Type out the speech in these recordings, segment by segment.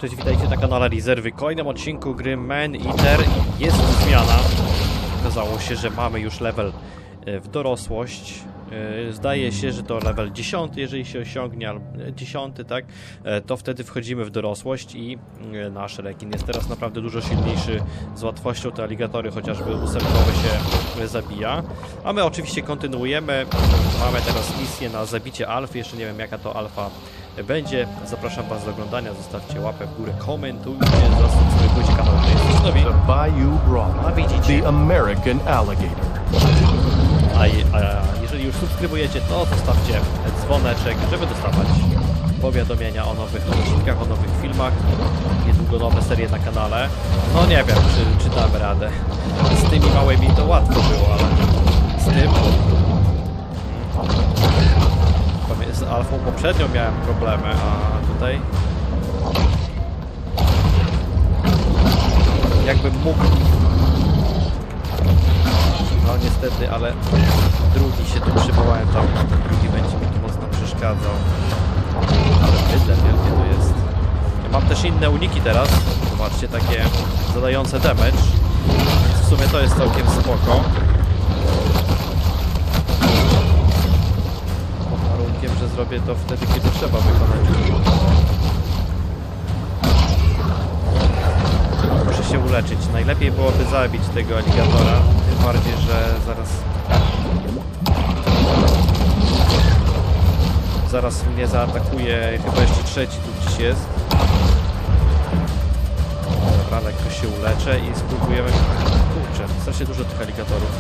Cześć, witajcie na kanale Rezerwy. W kolejnym odcinku gry Man Eater jest zmiana. Okazało się, że mamy już level w dorosłość. Zdaje się, że to level 10, jeżeli się osiągnie, albo 10, tak, to wtedy wchodzimy w dorosłość i nasz rekin jest teraz naprawdę dużo silniejszy. Z łatwością te aligatory, chociażby ósemkowe, się zabija. A my oczywiście kontynuujemy. Mamy teraz misję na zabicie alfy. Jeszcze nie wiem, jaka to alfa będzie. Zapraszam Was do oglądania. Zostawcie łapę w górę, komentujcie, zasubskrybujcie kanał, jeżeli jesteście nowi. A widzicie. The American alligator. A jeżeli już subskrybujecie, to zostawcie dzwoneczek, żeby dostawać powiadomienia o nowych odcinkach, o nowych filmach. Niedługo nowe serie na kanale. No nie wiem, czy damy radę. Z tymi małymi to łatwo było, ale z tym... Z alfą poprzednią miałem problemy, a tutaj... Jakbym mógł... No niestety, ale drugi się tu przywołałem, tam drugi będzie mi tu mocno przeszkadzał. Ale bydle wielkie to jest. Ja mam też inne uniki teraz. Zobaczcie, takie zadające damage. Więc w sumie to jest całkiem spoko. Pod warunkiem, że zrobię to wtedy, kiedy trzeba wykonać. Muszę się uleczyć. Najlepiej byłoby zabić tego aligatora. Tym bardziej, że zaraz mnie zaatakuje. Chyba jeszcze trzeci tu gdzieś jest. Dobra, lekko się uleczę i spróbujemy... Kurczę, strasznie dużo tych aligatorów.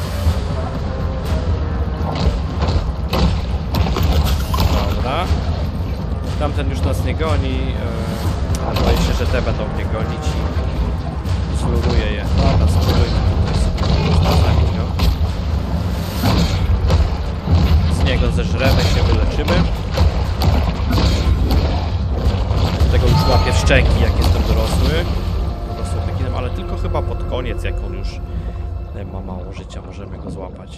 Dobra. Tamten już nas nie goni. Boję się, że te będą mnie gonić i zluruję je. Dobra, spróbujmy tutaj sobie zabić go. Z niego zeżremy się, wyleczymy. Do tego już łapię szczęki, jak jestem dorosły. Dorosłym rekinem, ale tylko chyba pod koniec, jak on już ma mało życia, możemy go złapać.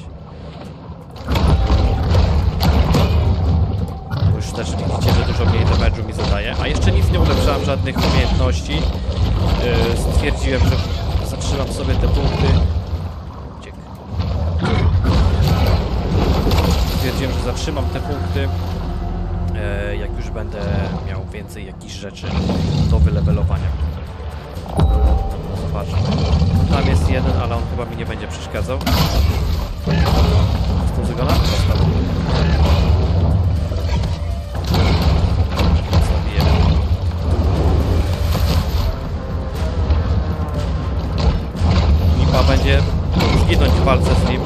Już też widzicie, że dużo mniej damage'u mi zadaje. A jeszcze nic nie ulepszałem, żadnych umiejętności. Stwierdziłem, że zatrzymam sobie te punkty. Uciek. Stwierdziłem, że zatrzymam te punkty. Jak już będę miał więcej jakichś rzeczy do wylevelowania. Zobaczmy. Tam jest jeden, ale on chyba mi nie będzie przeszkadzał. Z tą zygona? Został. Będzie zginąć w walce z nim.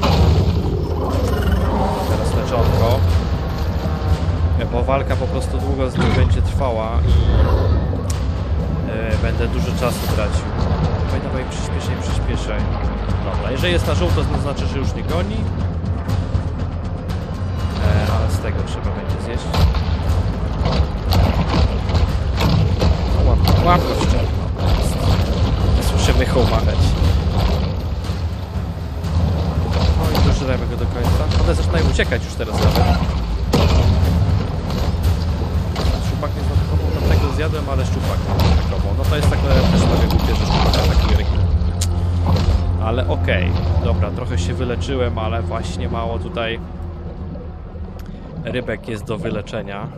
Teraz leczonko. Bo walka po prostu długo z nim będzie trwała i będę dużo czasu tracił. Dawaj, przyspieszaj. Dobra, jeżeli jest na żółto, to znaczy, że już nie goni. Ale z tego trzeba będzie zjeść. Łapko szczerno. Nie słyszymy hołmachać. Żremy go do końca. One zaczynają uciekać już teraz nawet. Szczupak nie zaatakował, tamtego zjadłem, ale szczupak nie zaatakował. No to jest tak też trochę głupie, że szczupak atakuje rekin. Ale okej. Dobra, trochę się wyleczyłem, ale właśnie mało tutaj rybek jest do wyleczenia.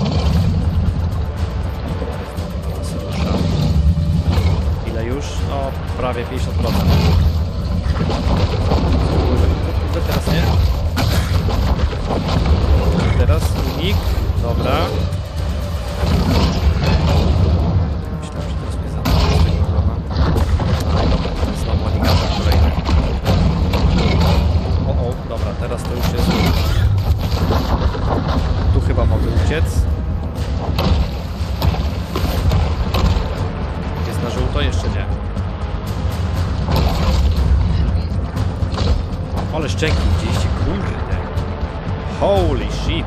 Ile już? No, prawie 50%. Teraz nie. Teraz unik. Dobra. Myślałem, że teraz mnie zaatakował z tego grona. No dobra, teraz znowu aligator kolejny. O, dobra, teraz to już jest... Tu chyba mogę uciec. Jest na żółto? Jeszcze nie. Ale szczęki widzieliście, kurde. Holy shit.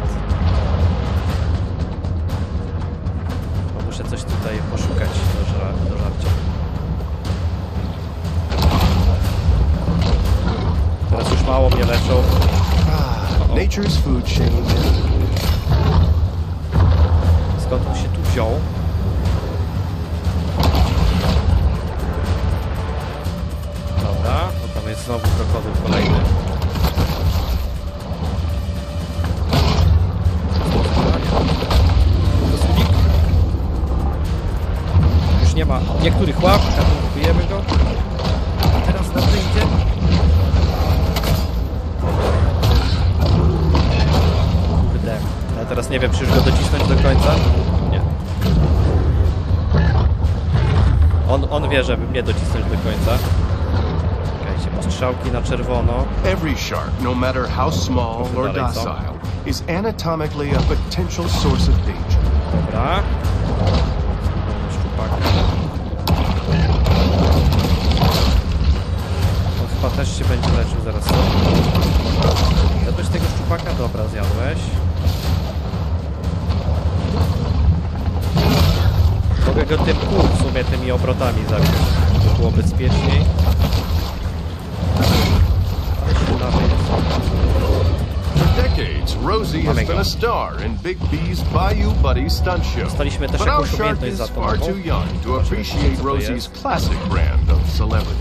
Bo muszę coś tutaj poszukać do żarcia. Teraz już mało mnie leczą. Nature's food chain. Skąd on się tu wziął? nie ma niektórych łap, atakujemy go. A teraz na to idzie. Kurde. Ja teraz nie wiem, czy już go docisnąć do końca. Nie. On wie, żeby mnie docisnąć do końca. Czekajcie, postrzałki na czerwono. Every shark, no matter how small or docile, is anatomically a potential source of danger. Dobra. Szczupak. On chyba też się będzie leczył zaraz. Zjadłeś tego szczupaka? Dobra, zjadłeś. Mogę go tym w sumie tymi obrotami zabić. To było bezpieczniej. Ale się dalej. For decades, Rosie has been a star in Big B's Bayou Buddy stunt show. Dostaliśmy też But our jakąś shark umiejętność za is to far nową. too young to appreciate Co to jest? Rosie's classic brand of celebrity.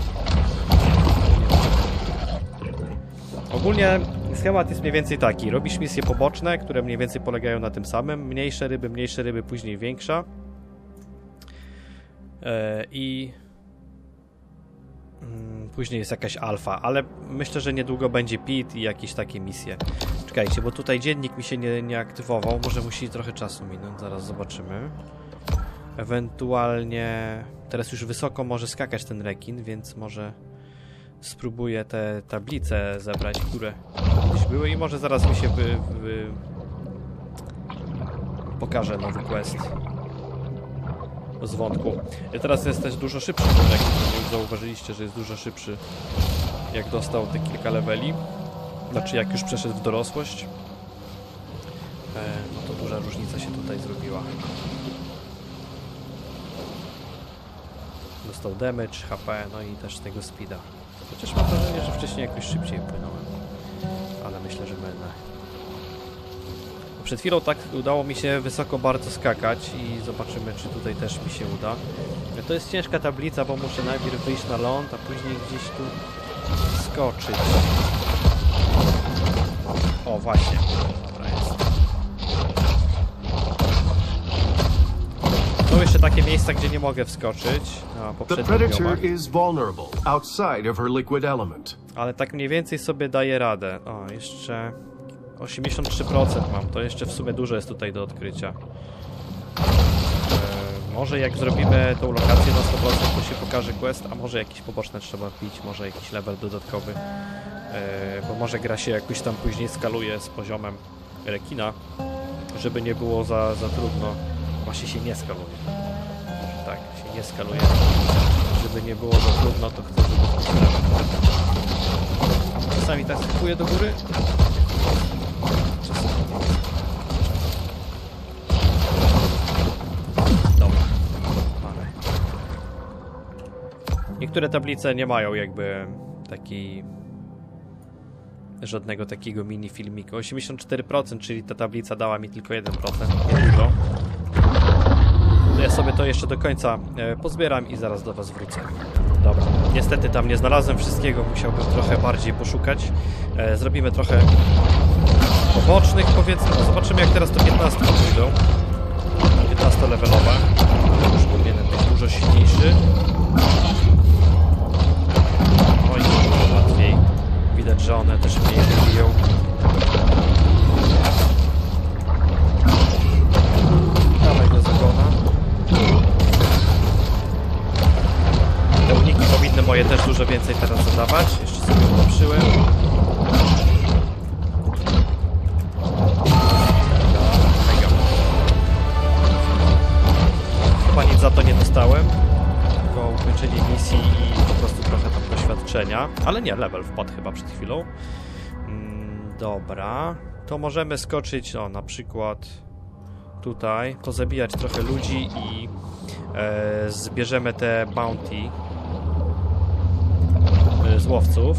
Ogólnie schemat jest mniej więcej taki. Robisz misje poboczne, które mniej więcej polegają na tym samym. Mniejsze ryby, później większa. I później jest jakaś alfa, ale myślę, że niedługo będzie pit i jakieś takie misje. Czekajcie, bo tutaj dziennik mi się nie aktywował. Może musi trochę czasu minąć, zaraz zobaczymy. Ewentualnie teraz już wysoko może skakać ten rekin, więc może spróbuję te tablice zebrać, które gdzieś były i może zaraz mi się pokaże nowy quest z wątku. Teraz jest też dużo szybszy ten rekin, już zauważyliście, że jest dużo szybszy, jak dostał te kilka leveli, znaczy jak już przeszedł w dorosłość. No to duża różnica się tutaj zrobiła. Dostał damage, HP, no i też tego speeda. Chociaż mam wrażenie, że wcześniej jakoś szybciej płynąłem. Ale myślę, że mylne. Przed chwilą tak udało mi się wysoko bardzo skakać i zobaczymy, czy tutaj też mi się uda. To jest ciężka tablica, bo muszę najpierw wyjść na ląd, a później gdzieś tu skoczyć. O, właśnie. Dobra, jest. Są jeszcze takie miejsca, gdzie nie mogę wskoczyć. The predator is vulnerable outside of her liquid element. Ale tak mniej więcej sobie daję radę. O, jeszcze 83% mam. To jeszcze w sumie dużo jest tutaj do odkrycia. Może jak zrobimy tą lokację na 100%, to się pokaże quest, a może jakieś poboczne trzeba pić, może jakiś level dodatkowy. Bo może gra się jakoś tam później skaluje z poziomem rekina, żeby nie było za trudno. Właśnie się nie skaluje. Może tak, się nie skaluje. Żeby nie było za trudno, to chcę, żeby... Czasami tak skakuję do góry. Dobra, mamy. Niektóre tablice nie mają jakby żadnego takiego mini filmiku. 84%, czyli ta tablica dała mi tylko 1%, nie dużo. To ja sobie to jeszcze do końca pozbieram i zaraz do was wrócę. Dobra, niestety tam nie znalazłem wszystkiego, musiałbym trochę bardziej poszukać. Zrobimy trochę pobocznych, powiedzmy. Zobaczymy, jak teraz to 15 pójdą. 15-levelowe. Już powinienem być dużo silniejszy. Oj, dużo łatwiej. Widać, że one też mniej wybiją. Dawaj do zagona. Te uniki powinny moje też dużo więcej teraz zadawać. Jeszcze sobie ulepszyłem. Chyba nic za to nie dostałem. Tylko ukończenie misji i po prostu trochę tam doświadczenia. Ale nie, level wpadł chyba przed chwilą. Dobra. To możemy skoczyć, na przykład tutaj, pozabijać trochę ludzi i zbierzemy te bounty z łowców.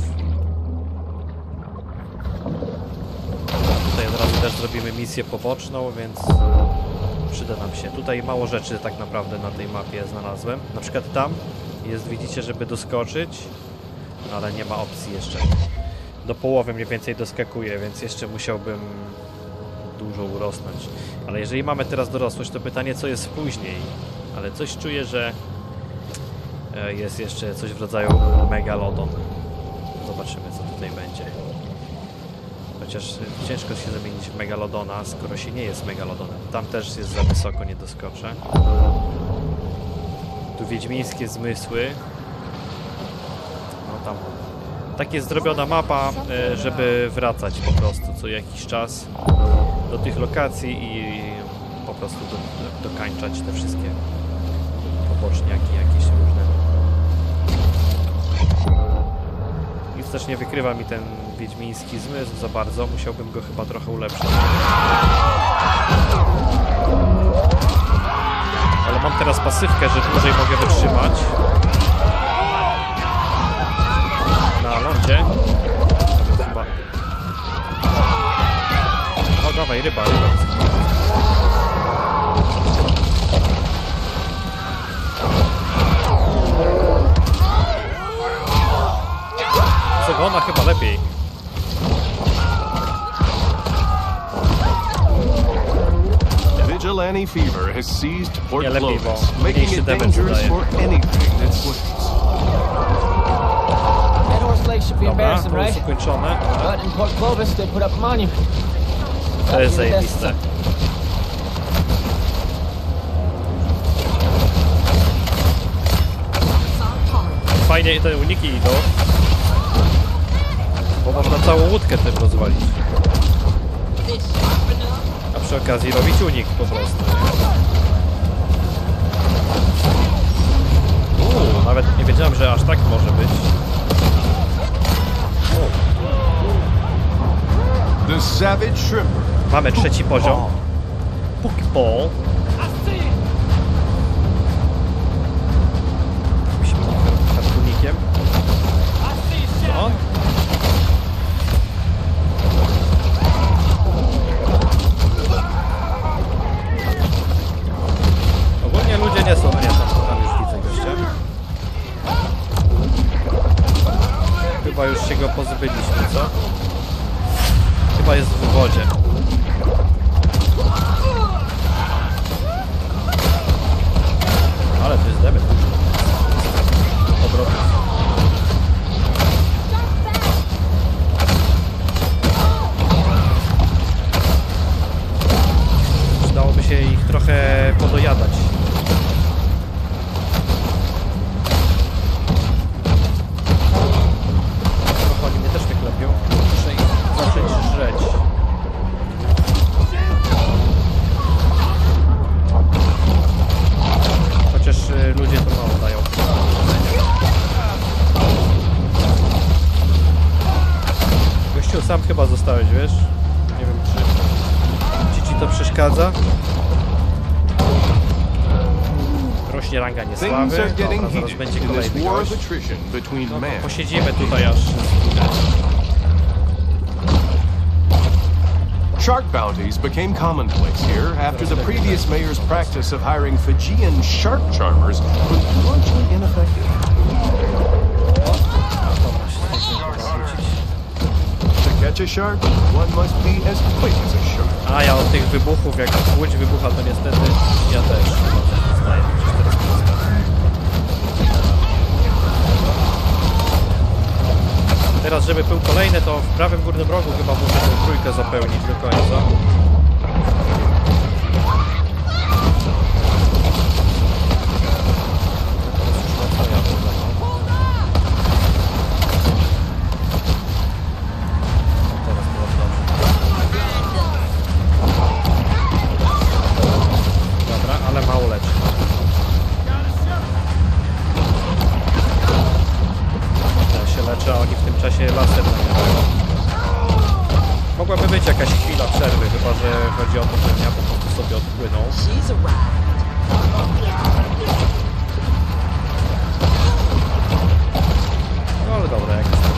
A tutaj od razu też zrobimy misję poboczną, więc przyda nam się. Tutaj mało rzeczy tak naprawdę na tej mapie znalazłem. Na przykład tam jest, widzicie, żeby doskoczyć, ale nie ma opcji jeszcze. Do połowy mniej więcej doskakuję, więc jeszcze musiałbym dużo urosnąć. Ale jeżeli mamy teraz dorosłość, to pytanie, co jest później. Ale coś czuję, że jest jeszcze coś w rodzaju Megalodon. Zobaczymy, co tutaj będzie. Chociaż ciężko się zamienić w Megalodona, skoro się nie jest Megalodonem. Tam też jest za wysoko, nie doskoczę. Tu wiedźmińskie zmysły. No tam. Tak jest zrobiona mapa, żeby wracać po prostu co jakiś czas do tych lokacji i po prostu dokańczać te wszystkie poboczniaki jakieś różne. Nic też nie wykrywa mi ten wiedźmiński zmysł za bardzo. Musiałbym go chyba trochę ulepszyć. Ale mam teraz pasywkę, że dłużej mogę wytrzymać. Na lądzie. Chyba. O, dawaj, ryba. Ona chyba lepiej. Vigilante fever has seized Port Nie, lepiej, Clovis, bo making mniejszy it damage dangerous zadaje. for anything that swims. That Horse Lake should be Dobra, embarrassing, to jest right? ukończone. But in Port Clovis, they put up a monument. To jest zajebiste. Fajnie te uniki idą. Bo można całą łódkę tym rozwalić. A przy okazji robić unik po prostu. Nawet nie wiedziałem, że aż tak może być. The Savage Shrimper. Mamy trzeci poziom. Pokeball. Jakimś harpunikiem. No. Ogólnie ludzie nie są, nie, tam już widzę gościa. Chyba już się go pozbyliśmy, co? Chyba jest w wodzie. Ale to jest damage. Obrotów. Przydałoby się ich trochę podojadać. Trochę oni mnie też wyklepią. Muszę ich zacząć żreć. Chociaż ludzie to mało dają. Gościu, sam chyba zostałeś, wiesz? Nie wiem, czy ci to przeszkadza? Rośnie ranga niesławy. Dobra, zaraz będzie kolejny gość. No to posiedzimy tutaj aż zginę. Shark bounties became commonplace here after the previous mayor's practice of hiring Fijian shark charmers proved largely ineffective. To catch a shark, one must be as quick as a shark. A ja od tych wybuchów, jak łódź wybucha, to niestety ja też zostaję. Teraz, żeby był kolejny, to w prawym górnym rogu chyba muszę tą trójkę zapełnić do końca. Dobra, ale mało leczy. Leczę, a oni w tym czasie laser nagrywają. Mogłaby być jakaś chwila przerwy, chyba że chodzi o to, że ja po prostu sobie odpłynął. No ale dobra, jak jest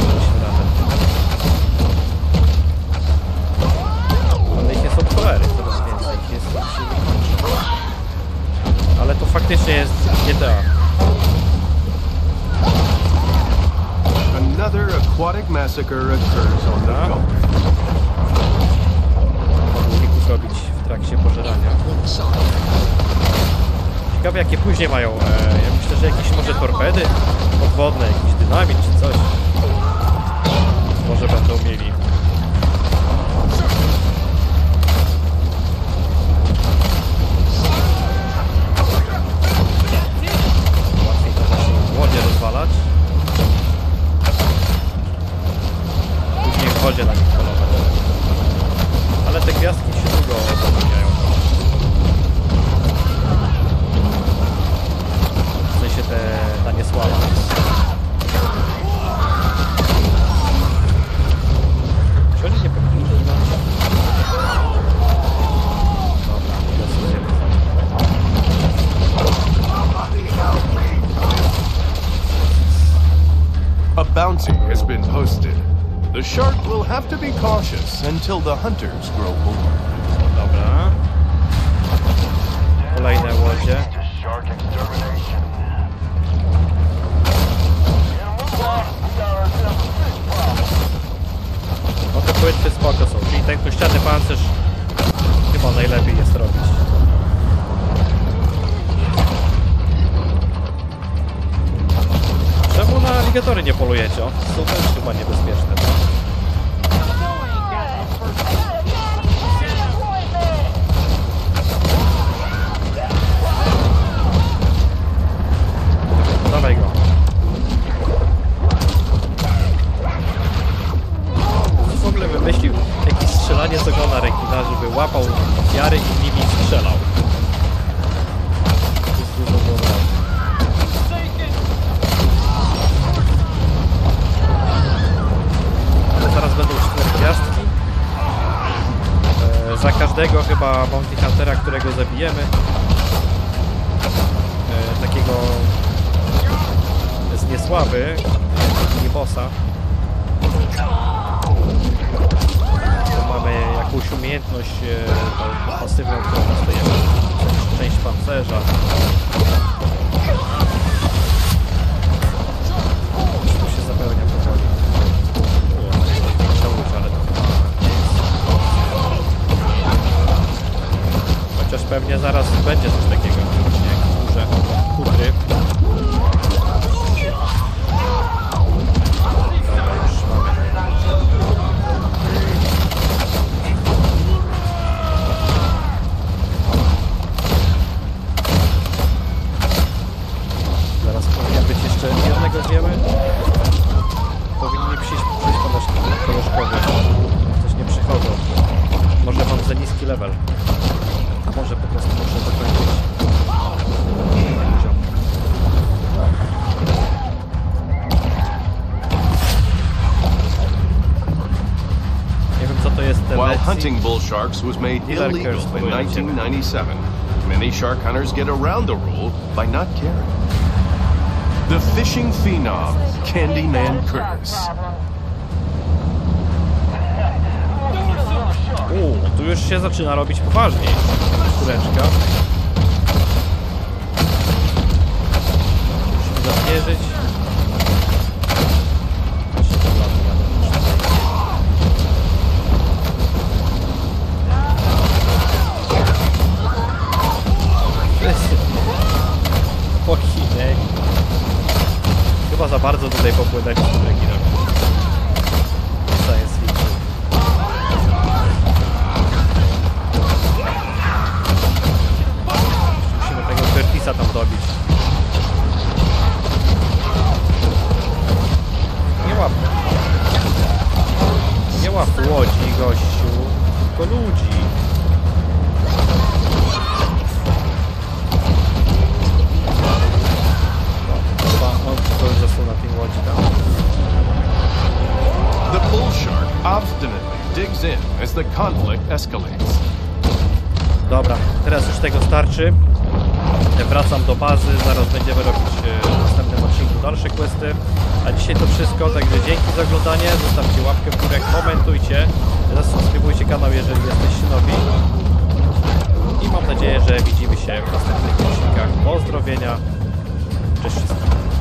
ale ich jest od cholery, coraz więcej ich jest, się nie kończy. Ale to faktycznie jest GTA. Another aquatic massacre occurs on the Gulf. Mogę uników robić w trakcie pożerania. Ciekawe jakie później mają. Ja myślę, że jakieś może torpedy podwodne, jakiś dynamit czy coś. Może będą mieli. Łatwiej to właśnie łodzie rozwalać. Później w wodzie na nich polować. Ale te gwiazdki się długo zapomniają. W sensie ta niesława. Czy oni nie powinni ginąć? Dobra, głosujemy za nim. A bounty has been posted. The shark will have to be cautious until the hunters grow more. Dobra. Kolejne łodzie. Shark extermination. No te płytwy spoko są, czyli ten kościany pancerz chyba najlepiej jest robić. Czemu na aligatory nie polujecie? Są też chyba niebezpieczne, no? Dawaj go. W ogóle wymyślił jakieś strzelanie z ogona rekina, żeby łapał ofiary i nimi strzelał. To jest dużo dobra. Ale zaraz będą 4 gwiazdki. Za każdego chyba Bounty Huntera, którego zabijemy. Takiego z niesławy, nie bossa. To mamy jakąś umiejętność tą pasywną, którą dostajemy. Część pancerza. Tu się zapełnia powoli. Większa łódź, ale to chyba nie jest. Chociaż pewnie zaraz będzie coś takiego, właśnie jak duże kutry. Zaraz powinien być jeszcze jednego zjemy. Powinni przyjść koleżkowie. Coś nie przychodzą. Może mam za niski level. A może po prostu muszę dokończyć poziom. Nie wiem co to jest ten While hunting bull sharks was made illegal in 1997, many shark hunters get around the rule by not caring. The fishing phenom, Candyman Curtis. Tu już się zaczyna robić poważniej. Kuleczka. Musimy zamierzyć. Pochinek. Chyba za bardzo tutaj popłynęli z tym rekinem. Science fiction. Musimy tego Curtisa tam dobić. Nie łap łodzi, gościu, tylko ludzi. Chyba on to już zasłał na tej łodzi tam. The bull shark obstinately digs in as the conflict escalates. Dobra, teraz już tego starczy. Wracam do bazy, zaraz będziemy robić w następnym odcinku dalsze questy. A dzisiaj to wszystko, także dzięki za oglądanie, zostawcie łapkę w górę, komentujcie, zasubskrybujcie kanał, jeżeli jesteście nowi. I mam nadzieję, że widzimy się w następnych odcinkach. Pozdrowienia, cześć wszystkim.